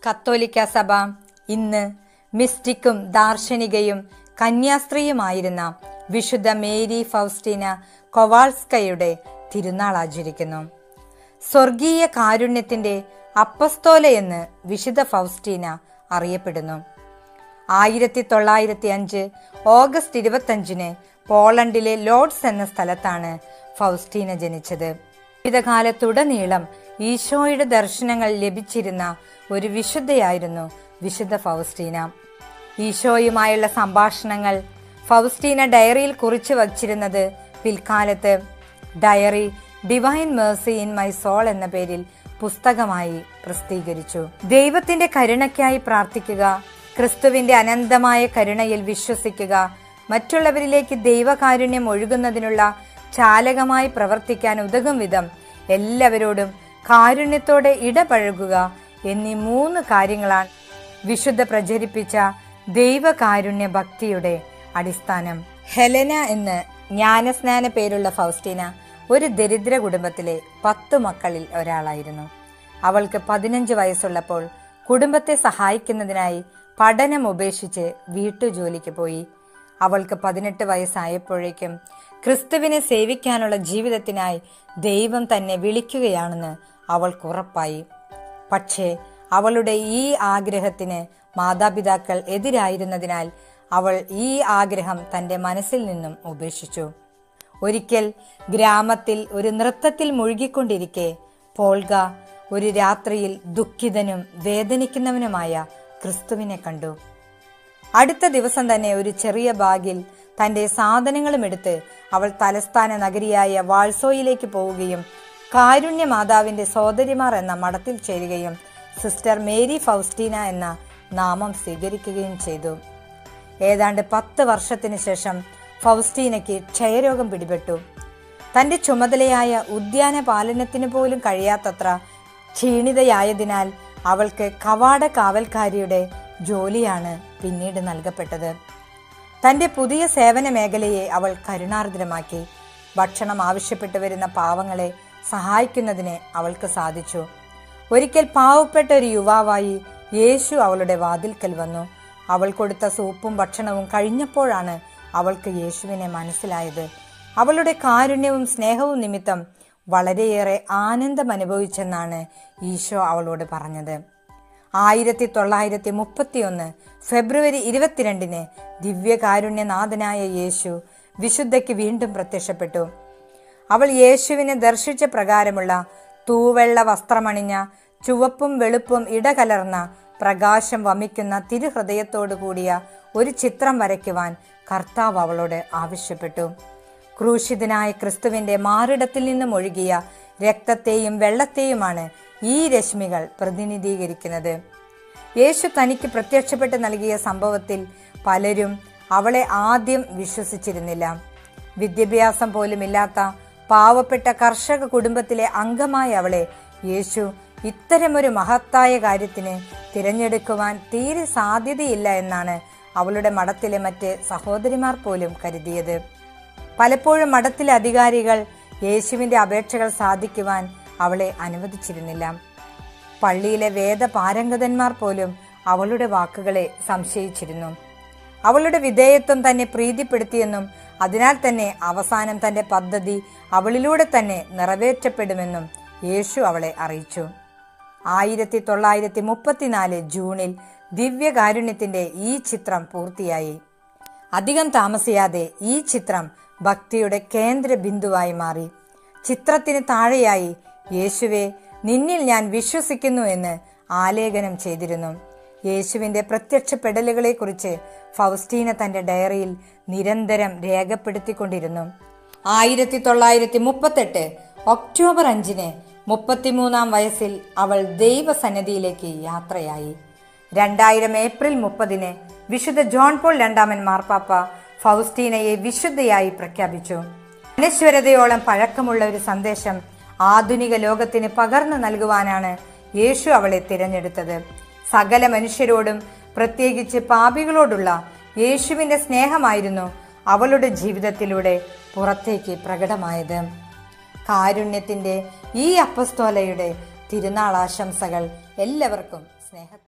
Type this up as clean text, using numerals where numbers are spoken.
കത്തോലിക്ക സഭ ഇന്ന് മിസ്റ്റിക്കും ദാർശനികയും കന്യാസ്ത്രീയുമായിരുന്ന വിശുദ്ധ മേരി ഫൗസ്റ്റീന കൊവാൾസ്കയുടെ തിരുനാൾ ആചരിക്കുന്നു. സ്വർഗീയ കാരുണ്യത്തിന്റെ അപ്പസ്തോല എന്ന് വിശുദ്ധ ഫൗസ്റ്റീന അറിയപ്പെടുന്നു. 1905 ഓഗസ്റ്റ് 25 പോളണ്ടിലെ ലോഡ്സ് എന്ന സ്ഥലത്താണ് ഫൗസ്റ്റീന ജനിച്ചത്. ജീവിതകാലത്തുടനീളം ഈശോയുടെ ദർശനങ്ങൾ ലഭിച്ചിരുന്ന ഒരു വിശുദ്ധയായിരുന്നു വിശുദ്ധ ഫൗസ്റ്റീന. ഈശോയുമായുള്ള സംഭാഷണങ്ങൾ ഫൗസ്റ്റീന ഡയറിയിൽ കുറിച്ചു വച്ചിരുന്നത് പിൽക്കാലത്ത് diary Divine Mercy in my soul എന്ന പേരിൽ പുസ്തകമായി പ്രസിദ്ധീകരിച്ചു. ദൈവത്തിന്റെ കരുണയ്ക്കായി പ്രാർത്ഥിക്കുക, ക്രിസ്തുവിന്റെ അനന്തമായ കരുണയിൽ വിശ്വസിക്കുക, മറ്റുള്ളവരിലേക്ക് ദൈവകാരുണ്യം ഒഴുകുന്നതിനുള്ള ചാലകമായി പ്രവർത്തിക്കാൻ ഉതകും വിധം എല്ലാവരോടും കാരുണ്യത്തോടെ ഇടപഴകുക എന്നീ 3 കാര്യങ്ങളാണ് വിശുദ്ധ പ്രചരിപ്പിച്ച ദൈവകാരുണ്യ ഭക്തിയുടെ അടിസ്ഥാനം. ഹെലന എന്ന് ജ്ഞാനസ്നാന പേരുള്ള ഫൗസ്റ്റീന ഒരു ദരിദ്ര കുടുംബത്തിലെ 10 മക്കളിൽ ഒരാളായിരുന്നു. അവൾക്ക് 15 വയസ്സുള്ളപ്പോൾ കുടുംബത്തെ സഹായിക്കുന്നതിനായി പഠനം ഉപേക്ഷിച്ച് വീട്ടുജോലിക്ക് പോയി. അവൾക്ക് 18 വയസ്സായപ്പോഴേക്കും ക്രിസ്തുവിനെ സേവിക്കാനുള്ള ജീവിതത്തിനായി ദൈവം തന്നെ വിളിക്കുകയാണെന്ന് അവൾക്ക് ഉറപ്പായി. പക്ഷേ അവളുടെ ഈ ആഗ്രഹത്തിന് മാതാപിതാക്കൾ എതിരായിരുന്നതിനാൽ അവൾ ഈ ആഗ്രഹം തന്റെ മനസ്സിൽ നിന്നും ഉപേക്ഷിച്ചു. ഒരിക്കൽ ഗ്രാമത്തിൽ ഒരു നൃത്തത്തിൽ മുഴുകിക്കൊണ്ടിരിക്കെ പോൾഗ ഒരു രാത്രിയിൽ ദുഃഖിതനും വേദനിക്കുന്നവനുമായ ക്രിസ്തുവിനെ കണ്ടു. അടുത്ത ദിവസം തന്നെ ഒരു ചെറിയ ബാഗിൽ തന്റെ സാധനങ്ങളും എടുത്ത് അവൾ തലസ്ഥാന നഗരിയായ വാൾസോയിലേക്ക് പോവുകയും കാരുണ്യ മാതാവിന്റെ സോദരിമാർ എന്ന മഠത്തിൽ ചേരുകയും സിസ്റ്റർ മേരി ഫൗസ്റ്റീന എന്ന നാമം സ്വീകരിക്കുകയും ചെയ്തു. ഏതാണ്ട് 10 വർഷത്തിന് ശേഷം ഫൗസ്റ്റീനയ്ക്ക് ക്ഷയരോഗം പിടിപെട്ടു. തന്റെ ചുമതലയായ ഉദ്യാന പാലനത്തിന് പോലും കഴിയാത്തത്ര ക്ഷീണിതയായതിനാൽ അവൾക്ക് കവാട കാവൽക്കാരിയുടെ ജോലിയാണ് പിന്നീട് നൽകപ്പെട്ടത്. തന്റെ പുതിയ സേവന മേഖലയെ അവൾ കരുണാർദ്രമാക്കി. ഭക്ഷണം ആവശ്യപ്പെട്ടു വരുന്ന പാവങ്ങളെ സഹായിക്കുന്നതിന് അവൾക്ക് സാധിച്ചു. ഒരിക്കൽ പാവപ്പെട്ട ഒരു യുവാവായി യേശു അവളുടെ വാതിൽക്കൽ വന്നു. അവൾ കൊടുത്ത സൂപ്പും ഭക്ഷണവും കഴിഞ്ഞപ്പോഴാണ് അവൾക്ക് യേശുവിനെ മനസ്സിലായത്. അവളുടെ കാരുണ്യവും സ്നേഹവും നിമിത്തം വളരെയേറെ ആനന്ദം അനുഭവിച്ചെന്നാണ് ഈശോ അവളോട് പറഞ്ഞത്. 1931 ഫെബ്രുവരി 22 ദിവ്യകാരുണ്യനാഥനായ യേശു വിശുദ്ധയ്ക്ക് വീണ്ടും പ്രത്യക്ഷപ്പെട്ടു. അവൾ യേശുവിനെ ദർശിച്ച പ്രകാരമുള്ള തൂവെള്ള വസ്ത്രമണിഞ്ഞ ചുവപ്പും വെളുപ്പും ഇടകലർന്ന പ്രകാശം വമിക്കുന്ന തിരുഹൃദയത്തോടു കൂടിയ ഒരു ചിത്രം വരയ്ക്കുവാൻ കർത്താവ് അവളോട് ആവശ്യപ്പെട്ടു. ക്രൂശിതനായ ക്രിസ്തുവിന്റെ മാറിടത്തിൽ നിന്നും ഒഴുകിയ രക്തത്തെയും വെള്ളത്തെയുമാണ് ഈ രശ്മികൾ പ്രതിനിധീകരിക്കുന്നത്. യേശു തനിക്ക് പ്രത്യക്ഷപ്പെട്ട് നൽകിയ സംഭവത്തിൽ പലരും അവളെ ആദ്യം വിശ്വസിച്ചിരുന്നില്ല. വിദ്യാഭ്യാസം പോലുമില്ലാത്ത പാവപ്പെട്ട കർഷക കുടുംബത്തിലെ അംഗമായ അവളെ യേശു ഇത്തരമൊരു മഹത്തായ കാര്യത്തിന് തിരഞ്ഞെടുക്കുവാൻ തീരെ സാധ്യതയില്ല എന്നാണ് അവളുടെ മഠത്തിലെ മറ്റ് സഹോദരിമാർ പോലും കരുതിയത്. പലപ്പോഴും മഠത്തിലെ അധികാരികൾ യേശുവിന്റെ അപേക്ഷകൾ സാധിക്കുവാൻ അവളെ അനുവദിച്ചിരുന്നില്ല. പള്ളിയിലെ വേദപാരംഗതന്മാർ പോലും അവളുടെ വാക്കുകളെ സംശയിച്ചിരുന്നു. അവളുടെ വിധേയത്വം തന്നെ പ്രീതിപ്പെടുത്തിയെന്നും അതിനാൽ തന്നെ അവസാനം തന്റെ പദ്ധതി അവളിലൂടെ തന്നെ നിറവേറ്റപ്പെടുമെന്നും യേശു അവളെ അറിയിച്ചു. 1934 ജൂണിൽ ദിവ്യകാരുണ്യത്തിന്റെ ഈ ചിത്രം പൂർത്തിയായി. അധികം താമസിയാതെ ഈ ചിത്രം ഭക്തിയുടെ കേന്ദ്ര ബിന്ദുവായി മാറി. ചിത്രത്തിന് താഴെയായി യേശുവെ, നിന്നിൽ ഞാൻ വിശ്വസിക്കുന്നു എന്ന് ആലേഖനം ചെയ്തിരുന്നു. യേശുവിന്റെ പ്രത്യക്ഷപ്പെടലുകളെ കുറിച്ച് ഫൗസ്റ്റീന തന്റെ ഡയറിയിൽ നിരന്തരം രേഖപ്പെടുത്തിക്കൊണ്ടിരുന്നു. 1938 ഒക്ടോബർ 5 33-ാം വയസ്സിൽ അവൾ ദൈവസന്നിധിയിലേക്ക് യാത്രയായി. 2000 ഏപ്രിൽ 30 വിശുദ്ധ ജോൺ പോൾ രണ്ടാമൻ മാർപ്പാപ്പ ഫൗസ്റ്റീനയെ വിശുദ്ധയായി പ്രഖ്യാപിച്ചു. അനശ്വരതയോളം പഴക്കമുള്ള ഒരു സന്ദേശം ആധുനിക ലോകത്തിന് പകർന്നു നൽകുവാനാണ് യേശു അവളെ തിരഞ്ഞെടുത്തത്. സകല മനുഷ്യരോടും പ്രത്യേകിച്ച് പാപികളോടുള്ള യേശുവിന്റെ സ്നേഹമായിരുന്നു അവളുടെ ജീവിതത്തിലൂടെ പുറത്തേക്ക് പ്രകടമായത്. കാരുണ്യത്തിന്റെ ഈ അപ്പസ്തോലയുടെ തിരുനാൾ ആശംസകൾ എല്ലാവർക്കും സ്നേഹം.